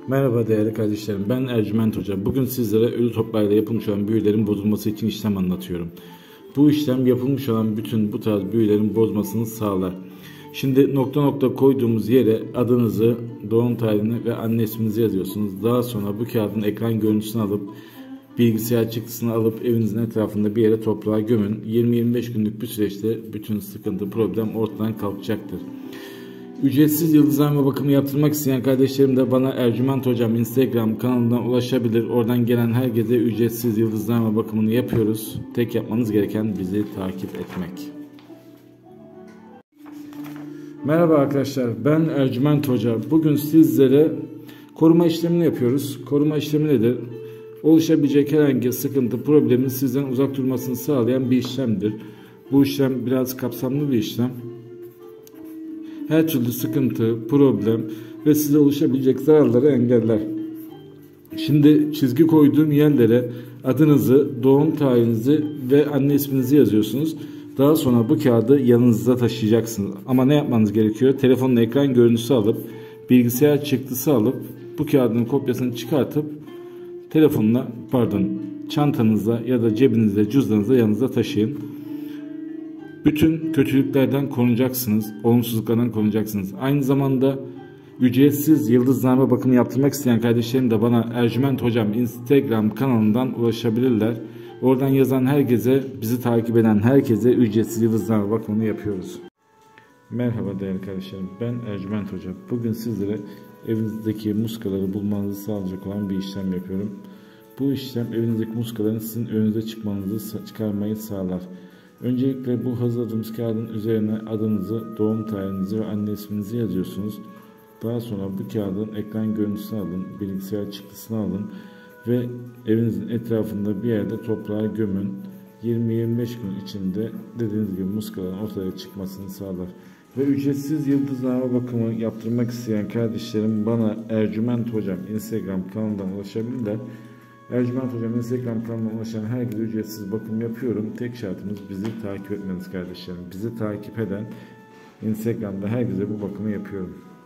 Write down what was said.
Merhaba değerli kardeşlerim, ben Ercüment Hoca. Bugün sizlere ölü toplarla yapılmış olan büyülerin bozulması için işlem anlatıyorum. Bu işlem yapılmış olan bütün bu tarz büyülerin bozmasını sağlar. Şimdi nokta nokta koyduğumuz yere adınızı, doğum tarihini ve anne isminizi yazıyorsunuz. Daha sonra bu kağıdın ekran görüntüsünü alıp bilgisayar çıktısını alıp evinizin etrafında bir yere toprağa gömün. 20-25 günlük bir süreçte bütün sıkıntı, problem ortadan kalkacaktır. Ücretsiz yıldızlarma bakımı yaptırmak isteyen kardeşlerim de bana Ercüment Hocam Instagram kanalından ulaşabilir. Oradan gelen herkese ücretsiz yıldızlarma bakımını yapıyoruz. Tek yapmanız gereken bizi takip etmek. Merhaba arkadaşlar, ben Ercüment Hoca. Bugün sizlere koruma işlemini yapıyoruz. Koruma işlemi nedir? Oluşabilecek herhangi sıkıntı, problemin sizden uzak durmasını sağlayan bir işlemdir. Bu işlem biraz kapsamlı bir işlem. Her türlü sıkıntı, problem ve size oluşabilecek zararları engeller. Şimdi çizgi koyduğum yerlere adınızı, doğum tarihinizi ve anne isminizi yazıyorsunuz. Daha sonra bu kağıdı yanınızda taşıyacaksınız. Ama ne yapmanız gerekiyor? Telefonun ekran görüntüsü alıp, bilgisayar çıktısı alıp, bu kağıdın kopyasını çıkartıp çantanızda ya da cebinizde, cüzdanınızda yanınızda taşıyın. Bütün kötülüklerden korunacaksınız, olumsuzluklardan korunacaksınız. Aynı zamanda ücretsiz yıldızlarma bakımı yaptırmak isteyen kardeşlerim de bana Ercüment Hocam Instagram kanalından ulaşabilirler. Oradan yazan herkese, bizi takip eden herkese ücretsiz yıldızlarma bakımını yapıyoruz. Merhaba değerli kardeşlerim, ben Ercüment Hoca. Bugün sizlere evinizdeki muskaları bulmanızı sağlayacak olan bir işlem yapıyorum. Bu işlem evinizdeki muskaların sizin önünüze çıkarmayı sağlar. Öncelikle bu hazırladığımız kağıdın üzerine adınızı, doğum tarihinizi ve anne isminizi yazıyorsunuz. Daha sonra bu kağıdın ekran görüntüsünü alın, bilgisayar çıktısını alın ve evinizin etrafında bir yerde toprağa gömün. 20-25 gün içinde dediğiniz gibi muskaların ortaya çıkmasını sağlar. Ve ücretsiz yıldızlarma bakımı yaptırmak isteyen kardeşlerim bana Ercüment Hocam Instagram kanalından ulaşabilirler. Ercüment Hocam Instagram kanalına ulaşan herkese ücretsiz bakım yapıyorum. Tek şartımız bizi takip etmeniz kardeşlerim. Bizi takip eden Instagram'da herkese bu bakımı yapıyorum.